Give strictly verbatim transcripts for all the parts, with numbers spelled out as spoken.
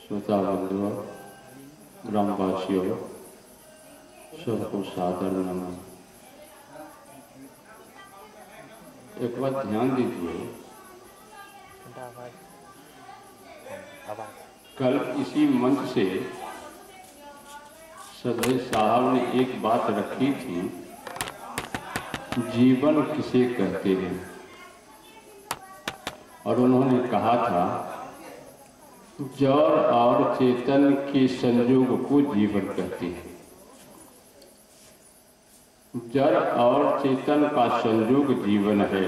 श्रोता बंधुओं, ग्रामवासियों, सबको सादर नमन। एक बात ध्यान दीजिए, कल इसी मंच से सदस्य साहब ने एक बात रखी थी, जीवन किसे कहते हैं, और उन्होंने कहा था जड़ और चेतन के संयोग को जीवन कहते हैं। जड़ और चेतन का संयोग जीवन है।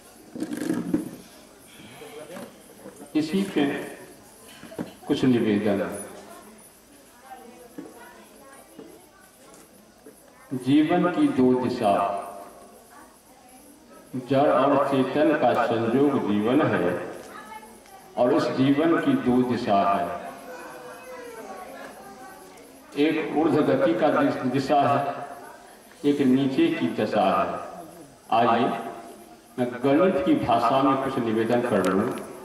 इसी पे कुछ निवेदन। जीवन की दो दिशा, जड़ और चेतन का संयोग जीवन है, और उस जीवन की दो दिशा है। एक ऊर्ध्व गति का दिशा है, एक नीचे की दशा है। आइए मैं गणित की भाषा में कुछ निवेदन कर लूं।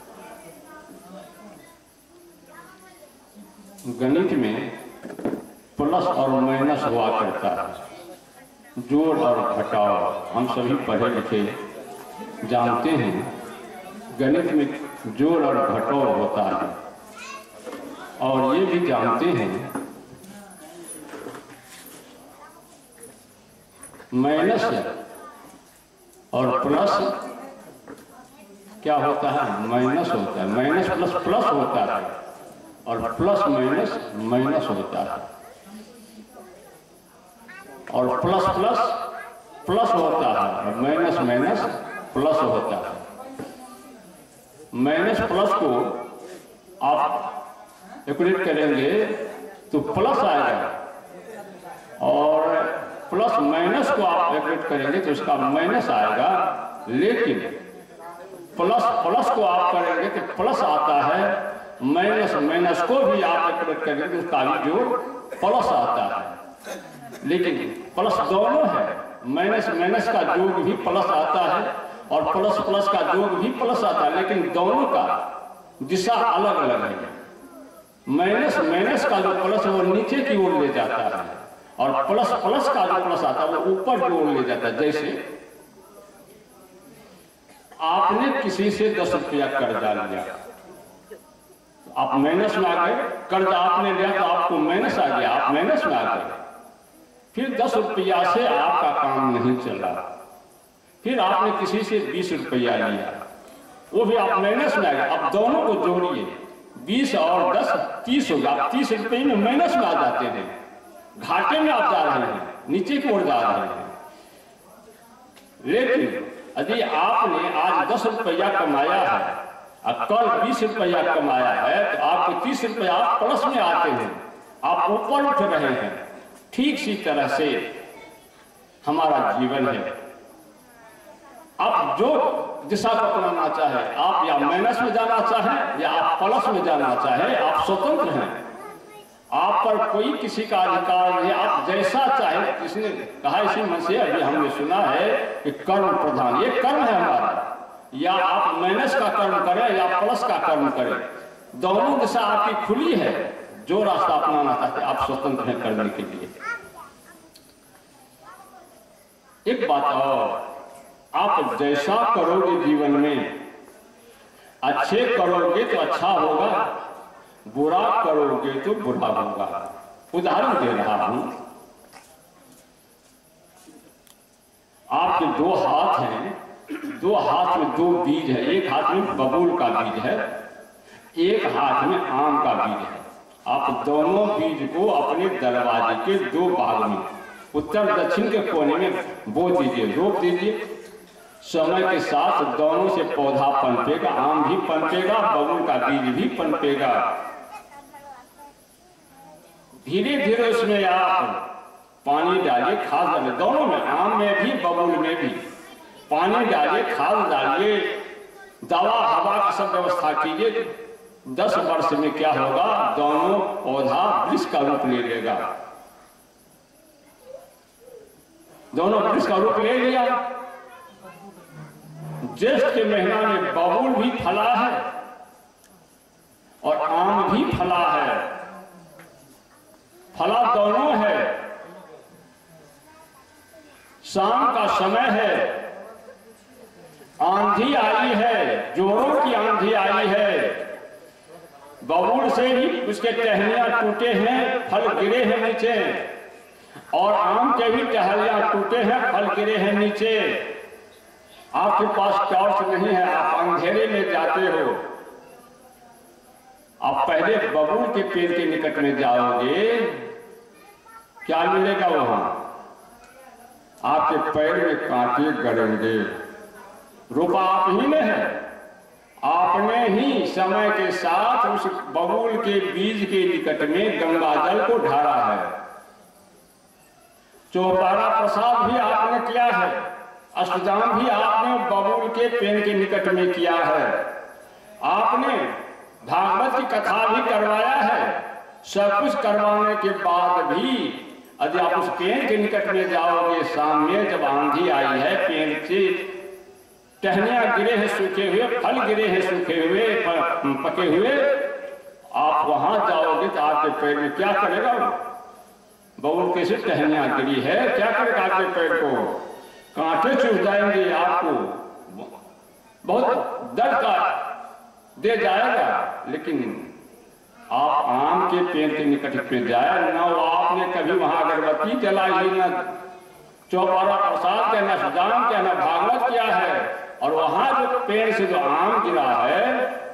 गणित में प्लस और माइनस हुआ करता है, जोड़ और घटाव। हम सभी पढ़े लिखे जानते हैं, गणित में जोड़ और घटाव होता है। और ये भी जानते हैं माइनस और प्लस क्या होता है, माइनस होता है। माइनस प्लस प्लस होता है, और प्लस माइनस माइनस होता है, और प्लस प्लस प्लस होता है, और माइनस माइनस प्लस होता है। माइनस प्लस को आप इक्वेट करेंगे तो प्लस आएगा, और प्लस माइनस को आप इक्वेट करेंगे तो उसका माइनस आएगा। लेकिन प्लस प्लस को आप करेंगे तो प्लस आता है, माइनस माइनस को भी आप इक्वेट करेंगे तो उसका भी जोड़ प्लस आता है। लेकिन प्लस दोनों है, माइनस माइनस का जोड़ भी प्लस आता है, और प्लस प्लस का जोड़ भी प्लस आता है, लेकिन दोनों का दिशा अलग अलग है। माइनस माइनस का जो प्लस है वो नीचे की ओर ले जाता है, और प्लस प्लस का जो प्लस आता है वो ऊपर की ओर ले जाता है। जैसे आपने किसी से दस रुपया कर्जा लिया, आप माइनस में आ गए, कर्जा आपने लिया तो आपको माइनस आ गया, आप माइनस में आ गए। फिर दस रुपया से आपका काम नहीं चला, फिर आपने किसी से बीस रुपया लिया, वो भी आप माइनस में आ गए। अब दोनों को जोड़िए, बीस और दस तीस होगा। आप तीस रुपये में माइनस में आ जाते हैं, घाटे में आप जा रहे हैं, नीचे की ओर जा रहे हैं। लेकिन यदि आपने आज दस रुपया कमाया है और कल बीस रुपया कमाया है, तो आपको तीस रुपया आप प्लस में आते हैं, आप ऊपर उठ रहे हैं। ठीक सी तरह से हमारा जीवन है। आप जो दिशा को अपनाना चाहे, आप या माइनस में जाना चाहे या आप प्लस में जाना चाहे, आप स्वतंत्र हैं। आप पर कोई किसी का अधिकार नहीं, आप जैसा चाहे। किसने कहा इसी मन से, अभी हमने सुना है कि कर्म प्रधान, ये कर्म है हमारा। या आप माइनस का कर्म करें या प्लस का कर्म करें, दोनों दिशा आपकी खुली है। जो रास्ता अपनाना चाहते आप स्वतंत्र हैं करने के लिए। एक बात और, आप जैसा करोगे जीवन में, अच्छे करोगे तो अच्छा होगा, बुरा करोगे तो बुरा होगा। उदाहरण दे रहा हूं, आपके दो हाथ हैं, दो हाथ में दो बीज है। एक हाथ में बबूल का बीज है, एक हाथ में आम का बीज है। आप दोनों बीज को अपने दरवाजे के दो भाग में, उत्तर दक्षिण के कोने में बो दीजिए, रोप दीजिए। समय के साथ दोनों से पौधा पनपेगा, आम भी पनपेगा, बबूल का बीज भी पनपेगा। धीरे धीरे उसमें आप पानी डालिए, खाद डालिए, दोनों में, आम में भी बबूल में भी पानी डालिए, खाद डालिए, दवा हवा की सब व्यवस्था कीजिए। दस वर्ष में क्या होगा, दोनों पौधा वृक्ष का रूप ले लेगा। दोनों वृक्ष का रूप ले लिया। ज्येष्ठ के महीना में बबूल भी फला है और आम भी फला है, फला दोनों है। शाम का समय है, आंधी आई है, जोरों की आंधी आई है, बबूल से ही उसके टहनियां टूटे हैं, फल गिरे हैं नीचे, और आम के भी टहनियां टूटे हैं, फल गिरे हैं नीचे। आपके पास टॉर्च नहीं है, आप अंधेरे में जाते हो। आप पहले बबूल के पेड़ के निकट में जाओगे, क्या मिलेगा वहां? आपके पैर में कांटे गड़ेंगे। रुपा आप ही में है, आपने ही समय के साथ उस बबूल के बीज के निकट में गंगा जल को ढारा है। चौपारा प्रसाद भी आपने किया है, अष्टजाम भी आपने बबूल के पेड़ के निकट में किया है, आपने भागवत की कथा भी करवाया है। सब कुछ करवाने के बाद भी यदि आप उस पेड़ के निकट में जाओगे, सामने जब आंधी आई है, पेड़ से टहनियां गिरे हैं सूखे हुए, फल गिरे हैं सूखे हुए, पके हुए, आप वहां जाओगे तो आपके पैर में क्या करेगा? बबूल कैसे टहनियां गिरी है, क्या करेगा आपके पैर को? कांटे चुभ जाएंगे, आपको बहुत दर्द का दे जाएगा। लेकिन आप आम के पेड़ के निकट में जाए ना, वो आपने कभी वहां अगरबत्ती जलाई, ना चौपारा प्रसाद के, ना सुजान के, ना भागवत किया है, और वहां जो पेड़ से जो आम गिरा है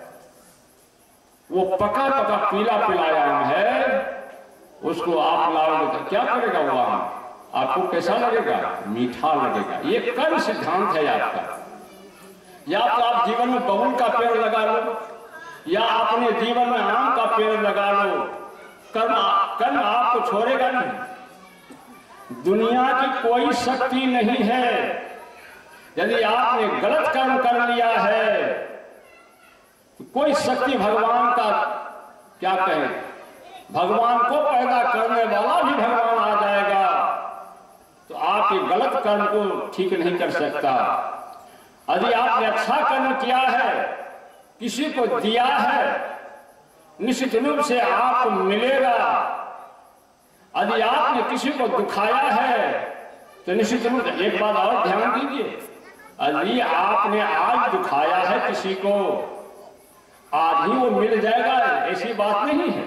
वो पका पका पीला पीला आम है, उसको आप लाओगे तो क्या करेगा वो आम? आपको कैसा लगेगा? मीठा लगेगा। ये कर्म सिद्धांत है आपका। या तो आप जीवन में बबूल का पेड़ लगा लो, या अपने जीवन में आम का पेड़ लगा लो। कर्म कर्म आपको छोड़ेगा नहीं। दुनिया की कोई शक्ति नहीं है, यदि आपने गलत कर्म कर लिया है तो कोई शक्ति भगवान का क्या कहें, भगवान को पैदा करने वाला भी भगवान आ जाएगा तो आपके गलत कर्म को ठीक नहीं कर सकता। यदि आपने अच्छा कर्म किया है, किसी को दिया है, निश्चित रूप से आपको मिलेगा। यदि आपने किसी को दुखाया है तो निश्चित रूप से, एक बात और ध्यान दीजिए, यदि आपने आज दुखाया है किसी को, आज ही वो मिल जाएगा ऐसी बात नहीं है।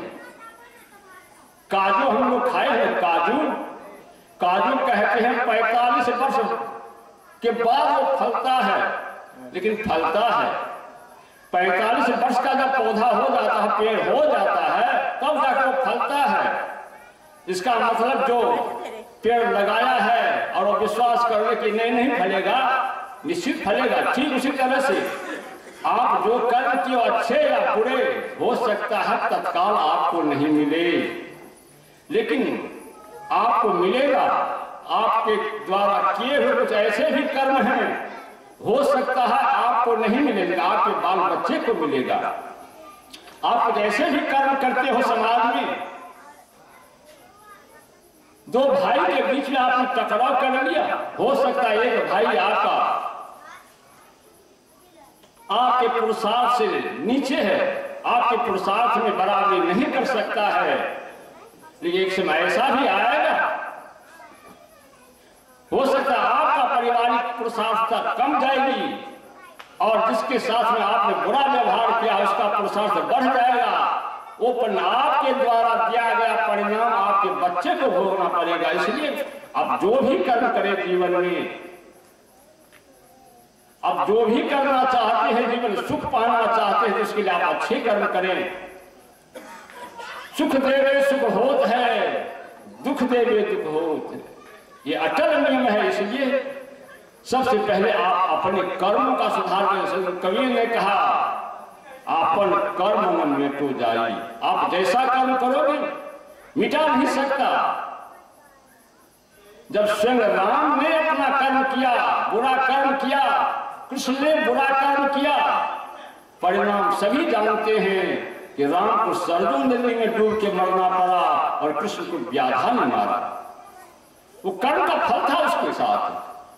काजू हम लोग खाए हैं, काजू काजू कहते हैं पैंतालीस वर्ष के बाद वो फलता है, लेकिन फलता है पैंतालीस वर्ष का जब पौधा हो जाता है, पेड़ हो जाता है, तब जाकर वो फलता है। इसका मतलब जो पेड़ लगाया है और वो विश्वास कर ले कि नहीं नहीं फलेगा, निश्चित फलेगा। ठीक उसी तरह से आप जो कर्म किए अच्छे या बुरे, हो सकता है तत्काल आपको नहीं मिले, लेकिन आपको मिलेगा। आपके द्वारा किए हुए कुछ ऐसे भी कर्म हैं, हो सकता है आपको नहीं मिलेगा, आपके बाल बच्चे को मिलेगा। आप कुछ ऐसे भी कर्म करते हो समाज में, दो भाई के बीच में आपने टकराव कर लिया, हो सकता है एक भाई आपका आपके पुरुषार्थ से नीचे है, आपके पुरुषार्थ में बराबरी नहीं कर सकता है, लेकिन एक समय ऐसा भी आएगा, हो सकता है आपका पारिवारिक पुरुषार्थता कम जाएगी और जिसके साथ में आपने बुरा व्यवहार किया उसका पुरुषार्थ बढ़ जाएगा। वो परिणाम आपके द्वारा दिया गया परिणाम आपके बच्चे को भोगना पड़ेगा। इसलिए आप जो भी कर्म करें जीवन में, आप जो भी करना चाहते हैं, जीवन सुख पाना चाहते हैं, तो उसके लिए आप अच्छे कर्म करें। सुख देवे सुख होत है, दुख देवे दुख होत है, ये अटल नियम है। इसलिए सबसे पहले आप अपने कर्म का सुधार करें। कवि ने कहा आपन कर्म न मिटो जाई, आप जैसा कर्म करोगे मिटा नहीं सकता। जब स्वयं राम ने अपना कर्म किया, बुरा कर्म किया, कृष्ण ने बुरा कर्म किया, परिणाम सभी जानते हैं कि राम को सरजू नदी में डूब के मरना पड़ा और कृष्ण को व्याधा ने मारा। वो कर्म का फल था उसके साथ।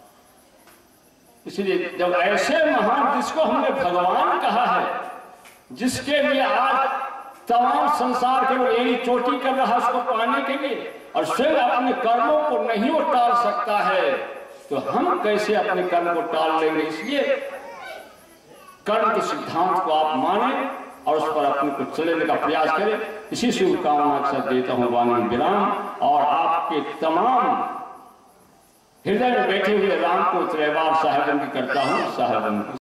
इसलिए जब ऐसे महान, जिसको हमने भगवान कहा है, जिसके लिए आज तमाम संसार के लोग यही चोटी कर रहा है उसको पाने के लिए, और स्वयं अपने कर्मों को नहीं वो टाल सकता है, तो हम कैसे अपने कर्म को टाल लेंगे। इसलिए कर्म के सिद्धांत को आप माने और उस पर अपने को चलने का प्रयास करें। इसी शुभकामना के साथ देता हूं वाणी विराम, और आपके तमाम हृदय में बैठे हुए राम को त्रैवार साहेबन की करता हूं साहेबन।